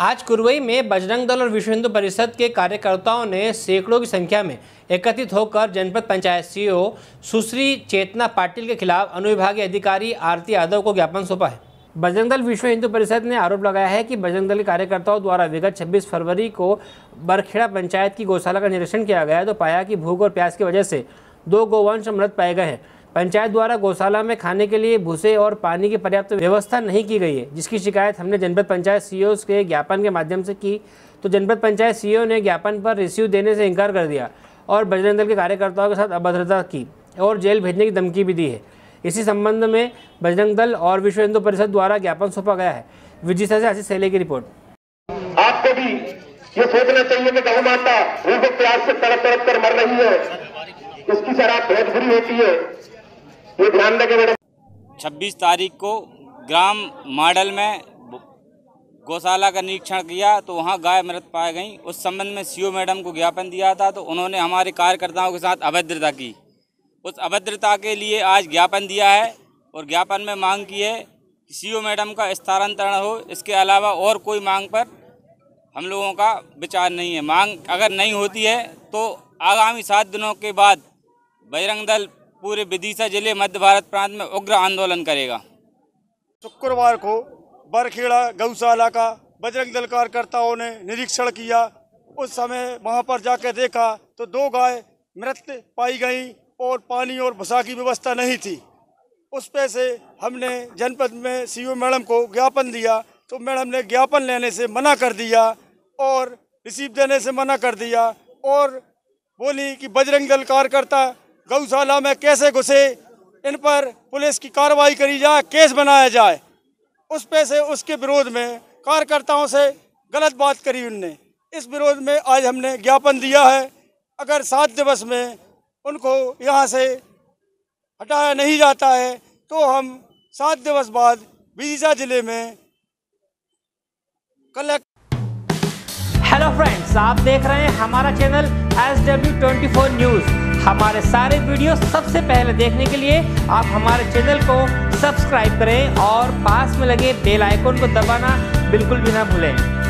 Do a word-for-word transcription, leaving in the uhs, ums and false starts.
आज कुरवई में बजरंग दल और विश्व हिंदू परिषद के कार्यकर्ताओं ने सैकड़ों की संख्या में एकत्रित होकर जनपद पंचायत सीईओ सुश्री चेतना पाटिल के खिलाफ अनुविभागीय अधिकारी आरती यादव को ज्ञापन सौंपा है। बजरंग दल विश्व हिंदू परिषद ने आरोप लगाया है कि बजरंग दल के कार्यकर्ताओं द्वारा विगत छब्बीस फरवरी को बरखेड़ा पंचायत की गौशाला का निरीक्षण किया गया तो पाया कि भूख और प्यास की वजह से दो गोवंश मृत पाए गए हैं। पंचायत द्वारा गौशाला में खाने के लिए भूसे और पानी की पर्याप्त व्यवस्था नहीं की गई है, जिसकी शिकायत हमने जनपद पंचायत सीईओ के ज्ञापन के माध्यम से की तो जनपद पंचायत सीईओ ने ज्ञापन पर रिसीव देने से इनकार कर दिया और बजरंग दल के कार्यकर्ताओं के साथ अभद्रता की और जेल भेजने की धमकी भी दी है। इसी संबंध में बजरंग दल और विश्व हिंदू परिषद द्वारा ज्ञापन सौंपा गया है। विजिता से आशीष सेले की रिपोर्ट। आपको भी ये सोचना चाहिए कि गौ माता भूख और प्यास से तड़प तड़प कर मर रही है, इसकी शराब बहुत बुरी होती है, ये ध्यान रखें मैडम। छब्बीस तारीख को ग्राम मॉडल में गौशाला का निरीक्षण किया तो वहां गाय मृत पाई गई। उस संबंध में सीईओ मैडम को ज्ञापन दिया था तो उन्होंने हमारे कार्यकर्ताओं के साथ अभद्रता की। उस अभद्रता के लिए आज ज्ञापन दिया है और ज्ञापन में मांग की है कि सीईओ मैडम का स्थानांतरण हो। इसके अलावा और कोई मांग पर हम लोगों का विचार नहीं है। मांग अगर नहीं होती है तो आगामी सात दिनों के बाद बजरंग दल पूरे विदिशा जिले मध्य भारत प्रांत में उग्र आंदोलन करेगा। शुक्रवार को बरखेड़ा गौशाला का बजरंग दल कार्यकर्ताओं ने निरीक्षण किया। उस समय वहां पर जाकर देखा तो दो गाय मृत पाई गई और पानी और भूसा की व्यवस्था नहीं थी। उस पे से हमने जनपद में सीईओ मैडम को ज्ञापन दिया तो मैडम ने ज्ञापन लेने से मना कर दिया और रिसीव देने से मना कर दिया और बोली कि बजरंग दल कार्यकर्ता गौशाला में कैसे घुसे, इन पर पुलिस की कार्रवाई करी जाए, केस बनाया जाए। उस पे से उसके विरोध में कार्यकर्ताओं से गलत बात करी उनने। इस विरोध में आज हमने ज्ञापन दिया है। अगर सात दिवस में उनको यहाँ से हटाया नहीं जाता है तो हम सात दिवस बाद विदिशा जिले में कलेक्ट। हेलो फ्रेंड्स, आप देख रहे हैं हमारा channel S W twenty four news. हमारे सारे वीडियो सबसे पहले देखने के लिए आप हमारे चैनल को सब्सक्राइब करें और पास में लगे बेल आइकन को दबाना बिल्कुल भी ना भूलें।